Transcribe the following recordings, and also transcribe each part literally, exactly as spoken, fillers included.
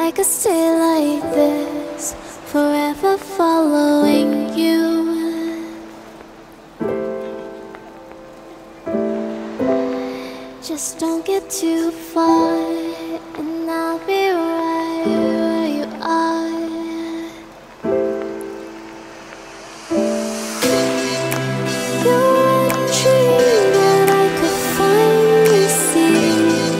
I could stay like this, forever following you. Just don't get too far, and I'll be right where you are. You're a dream that I could finally see.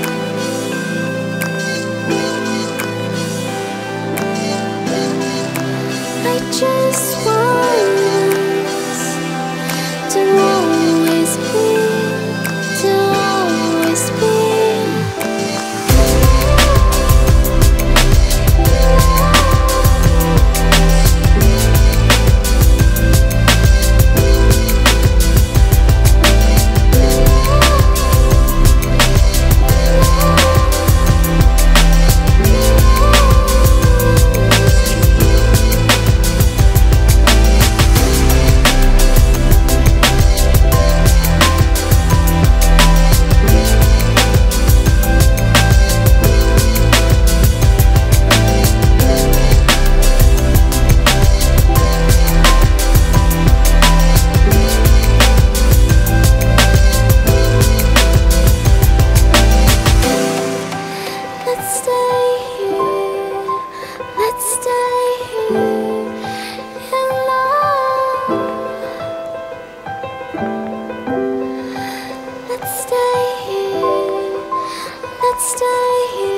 I just want us to always be, to always be. Let's stay here.